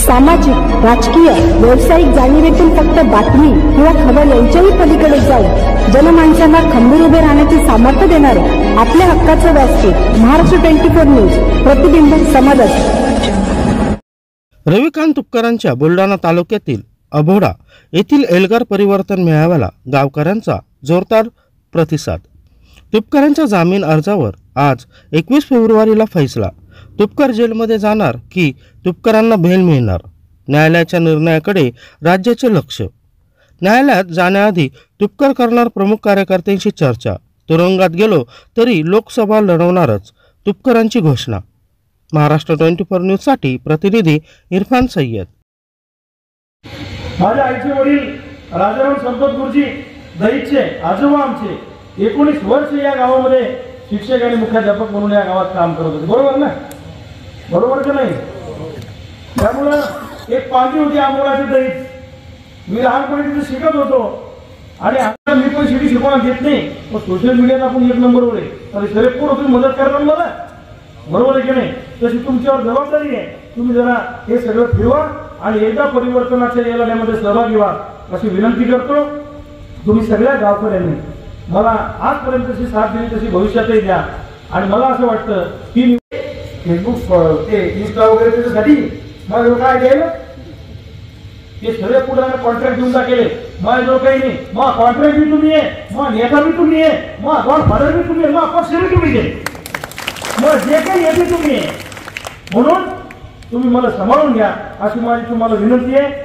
सामाजिक, राजकीय, व्यावसायिक जाणीवेतून फक्त बातमी किंवा खबर यांच्याही पलीकडे जाऊन जनमानसांना खंबीर उभे राहण्याचे सामर्थ्य देणारे आपल्या हक्काचे व्यासपीठ महाराष्ट्र 24 न्यूज, प्रतिबिंब समाजात। रविकांत तुपकरांच्या बुलढाणा तालुक्यातील अभोडा येथील एल्गार परिवर्तन मेळाव्याला गावकऱ्यांचा जोरदार प्रतिसाद। तुपकरांच्या जामीन अर्जावर आज 21 फेब्रुवारीला फैसला। तुपकर जेलमध्ये जाणार की तुपकरांना बेल मिळणार? न्यायालयाच्या निर्णयाकडे राज्याचे लक्ष। न्यायालयात जाण्याआधी तुपकर करणार प्रमुख कार्यकर्त्यांशी चर्चा। तुरुंगात गेलो तरी लोकसभा लढवणारच, तुपकरांची घोषणा। महाराष्ट्र 24 न्यूज साठी प्रतिनिधी इरफान सय्यद। माझ्या आईचे वडील राजाराम संपत गुरुजी दहीचे आजोबा आमचे 19 वर्ष या गावामध्ये शिक्षक आणि मुख्याध्यापक म्हणून या गावात काम करत होते, बरोबर ना? बरोबर का नाही? त्यामुळं एक पांगी होती आंबोळाची दही, मी लहानपणी तिथे शिकत होतो आणि आता मी पण शिडी शिकवणं घेत नाही, पण सोशल मीडियात आपण 1 नंबरवर आहे, तर शरीर तुम्ही मदत करणार मला, बरोबर आहे की नाही? तशी तुमच्यावर जबाबदारी आहे, तुम्ही जरा हे सगळं फिरवा आणि एकदा परिवर्तनाच्या या लढ्यामध्ये सहभागी व्हा अशी विनंती करतो। तुम्ही सगळ्या गावकऱ्यांनी मला आजपर्यंत जशी साथ दिली तशी भविष्यातही द्या। आणि मला असं वाटतं की फेसबुक ते इंस्टा वगैरे त्याच्यासाठी मला काय द्यायला ते सगळे पुढे कॉन्ट्रॅक्ट देऊन टाकेले, माझ्याजवळ काही नाही, मग कॉन्ट्रॅक्ट बी तुम्ही आहे, मग नेता बी तुम्ही आहे, मग गॉडफादर बी तुम्ही आहे, मग पक्ष बी तुम्ही आहे, मग जे काही येते तुम्ही आहे, म्हणून तुम्ही मला सांभाळून घ्या अशी माझी तुम्हाला विनंती आहे।